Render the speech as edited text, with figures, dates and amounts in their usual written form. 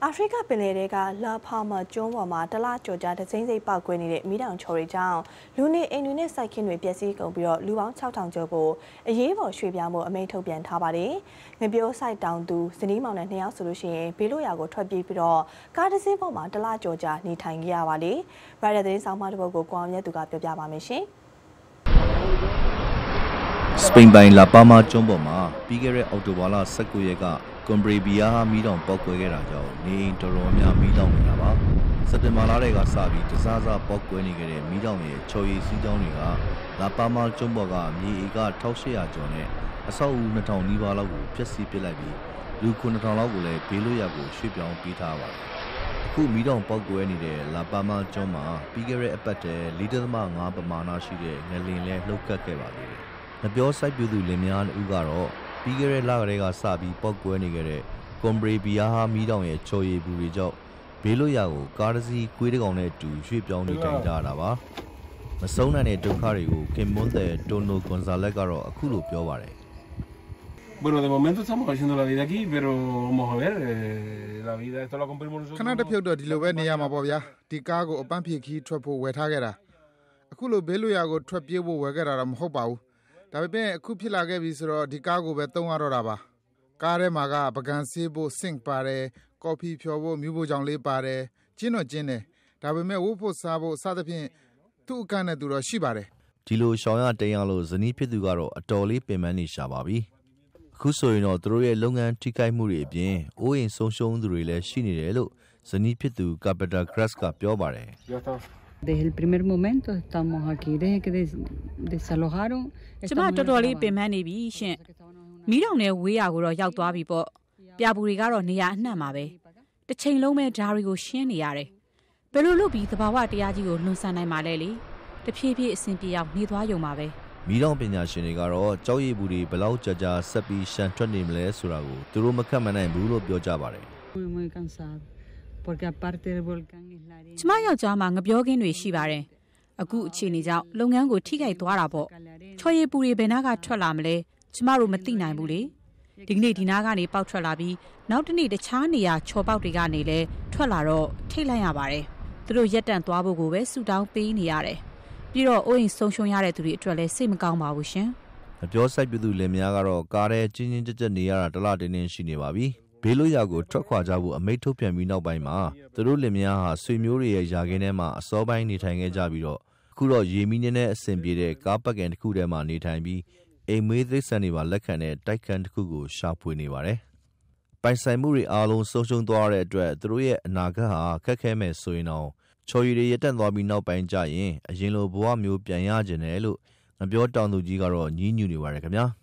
အာဖရိကပင်လယ်တွေကလာဖာမာကျွန်းပေါ်မှာတလကြော်ကြားတစိမ့်စိမ့်ပောက်ကွဲနေတဲ့မီးတောင်ချော်တွေကြောင့်လူနေအိမ်တွေနဲ့စိုက်ခင်းတွေပျက်စီးကုန်ပြီးတော့လူပေါင်း6000ကျော်ကိုအရေးပေါ်ရွှေ့ပြောင်းဖို့အမိန့်ထုတ်ပြန်ထားပါတယ်။ငပြောစိုက်တောင်သူဇနီးမောင်နဲ့2ယောက်ဆိုလို့ရှိရင်ဘေးလွတ်ရာကိုထွက်ပြေးပြီးတော့ကားတစ်စင်းပေါ်မှာတလကြော်ကြားနေထိုင်ကြရပါလေ။ရိုက်တာသတင်းဆောင်မတစ်ပုဒ်ကိုကိုအောင်မြတ်သူကပြောပြပါမယ်ရှင်။စပိန်ပိုင်လာပါမာကျွန်းပေါ်မှာပြီးခဲ့တဲ့အောက်တိုဘာလ19ရက်ကကွန်ဘရီဘီယာမီးတောင်ပေါက်ကွဲခဲ့တာကြောင့်နေအိမ်တော်တော်များမီးတောင်နေတာပါစက်တင်ဘာလထဲကစပြီးတစားစားပေါက်ကွဲနေခဲ့တဲ့မီးတောင်ရဲ့ချော်ရည်စီးကြောင်းတွေကလာပါမာကျွန်းပေါ်ကမြေဧက1800ကျော်နဲ့အဆောက်အဦ2000နီးပါးလောက်ကိုဖျက်ဆီးပစ်လိုက်ပြီးလူ9000လောက်ကိုလည်းဘေးလွတ်ရာကိုရွှေ့ပြောင်းပေးထားပါတယ်အခုမီးတောင်ပေါက်ကွဲနေတဲ့လာပါမာကျွန်းမှာပြီးခဲ့တဲ့အပတ်တည်း4.5 ပမာဏရှိတဲ့ငလင်လဲလှုပ်ခတ်ခဲ့ပါသေးတယ်ငပြောစိုက်ပျိုးသူလင်မယားဦးကတော့ပြီးခဲ့တဲ့လကလေးကစပြီးပေါက်ကွဲနေခဲ့တဲ့ကွန်ဘရီဘီယာမီးတောင်ရဲ့ချော်ရည်ဘူးတွေကြောင့်ဘေးလွတ်ရာကိုကားတစ်စီးကွေးတကောင်နဲ့အတူရွှေ့ပြောင်းနေထိုင်ကြတာပါမဆုံးနိုင်တဲ့ဒုက္ခတွေကိုခင်မွန်းတဲ့တိုနိုဂွန်ဇာလက်ကတော့အခုလိုပြောပါတယ် Bueno, de momento estamos haciendo la vida aquí, pero vamos a ver, la vida esto lo cumplimos nosotros. ခဏတစ်ဖြုတ်တော့ဒီလိုပဲနေရမှာပေါ့ဗျာဒီကားကိုအပန်းဖြေခီးထွက်ဖို့ဝယ်ထားခဲ့တာအခုလိုဘေးလွတ်ရာကိုထွက်ပြေးဖို့ဝယ်ခဲ့တာတော့မဟုတ်ပါဘူးဒါပေမဲ့အခုဖြစ်လာခဲ့ပြီဆိုတော့ဒီကားကိုပဲသုံးရတော့တာပါကားထဲမှာကပကံဆေးဖို့စင့်ပါတယ်ကော်ဖီဖြော်ဖို့မြူးဖို့ကြောင့်လေးပါတယ်ကျင်းတော့ကျင်းတယ်ဒါပေမဲ့ဝုတ်ဖို့စားဖို့စသဖြင့်သူ့အကန့်နဲ့သူတော့ရှိပါတယ်ဒီလိုရှောင်းရတိန်ရလို့ဇနီးဖြစ်သူကတော့အတော်လေးပင်ပန်းနေရှာပါပြီအခုဆိုရင်တော့သူတို့ရဲ့လုပ်ငန်းထိခိုက်မှုတွေအပြင်အိုးအိမ်ဆုံးရှုံးသူတွေလည်းရှိနေတယ်လို့ဇနီးဖြစ်သူကပတာဂရက်စ်ကပြောပါတယ် Desde el primer momento estamos aquí, desde que desalojaron. ကျမတော်တော်လေးပင်ပန်းနေပြီရှင်။မီးတောင်နဲ့ဝေးရာကိုတော့ရောက်သွားပြီပေါ့။ပြပူတွေကတော့နေရာအနှံ့မှာပဲ။တစ်ချိန်လုံးပဲဓာရီကိုရှင်းနေရတယ်။ဘယ်လိုလုပ်ပြီးသဘာဝတရားကြီးကိုလွန်ဆန်နိုင်မှာလဲလေ။တဖြည်းဖြည်းအဆင်ပြေအောင်နေသွားရုံပါပဲ။မီးတောင်ပညာရှင်တွေကတော့ကြောက်ရည်ဘူးတွေဘယ်လောက်ကြာဆက်ပြီးရှန်ထွက်နေမလဲဆိုတာကိုသူတို့မခန့်မှန်းနိုင်ဘူးလို့ပြောကြပါတယ်။ Muy cansado. Porque aparte del volcán es la arena. ကျမယောက်ျားမှာငပြောခင်းတွေရှိပါတယ်။အခုအခြေအနေကြောင့်လုပ်ငန်းကိုထိခိုက်သွားတာပေါ့။ချော်ရည်ပူတွေဘယ်နာကထွက်လာမလဲကျမတို့မသိနိုင်ဘူးလေ။ဒီကနေ့ဒီနာကနေပေါက်ထွက်လာပြီးနောက်တစ်နေ့တခြားနေရာချော်ပေါက်တွေကနေလဲထွက်လာတော့ထိတ်လိုက်ရပါတယ်။သူတို့ရက်တန့်သွားဖို့ကိုပဲဆူတောင်းပေးနေရတယ်။ပြီးတော့အိုးအိမ်ဆုံးရှုံးရတဲ့သူတွေအတွက်လည်းစိတ်မကောင်းပါဘူးရှင်။မပြောစိုက်ပြသူလင်မယားကတော့ကားထဲချင်းချင်းကြက်ကြက်နေရတာတလားတင်းတင်းရှိနေပါပြီ။ဘေးလွတ်ရာကိုထွက်ခွာကြဖို့အမိန့်ထုတ်ပြန်ပြီးနောက်ပိုင်းမှာသူတို့လင်မယားဟာဆွေမျိုးတွေရဲ့ယာခင်းထဲမှာအစောပိုင်းနေထိုင်ခဲ့ကြပြီးတော့အခုတော့ရေမီးနဲ့အဆင်ပြေတဲ့ကားပတ်ကန်တစ်ခုထဲမှာနေထိုင်ပြီးအိမ်မေးသိစံတွေပါလက်ခံတဲ့တိုက်ခန်းတစ်ခုကိုရှာဖွေနေပါတယ်။ပိုင်ဆိုင်မှုတွေအားလုံးဆုံးရှုံးသွားတဲ့အတွက်သူတို့ရဲ့အနာဂတ်ဟာခက်ခဲမဲ့ဆိုရင်တော့ချော်ရည်တွေရတက်သွားပြီးနောက်ပိုင်းကျရင်အရင်လိုဘဝမျိုးပြန်ရကျင်တယ်လို့ငပြောတောင်သူကြီးကတော့ညည်းညူနေပါတယ်ခင်ဗျာ။